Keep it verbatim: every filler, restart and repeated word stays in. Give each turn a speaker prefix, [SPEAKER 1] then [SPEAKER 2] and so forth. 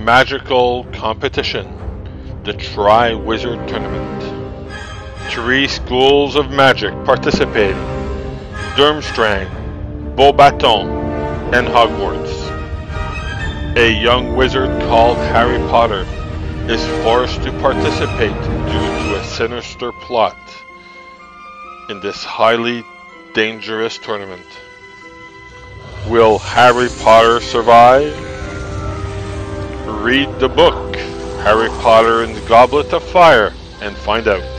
[SPEAKER 1] magical competition, the Tri-Wizard Tournament. Three schools of magic participating: Durmstrang, Beauxbatons, and Hogwarts. A young wizard called Harry Potter is forced to participate due to a sinister plot in this highly dangerous tournament. Will Harry Potter survive? Read the book, Harry Potter and the Goblet of Fire, and find out.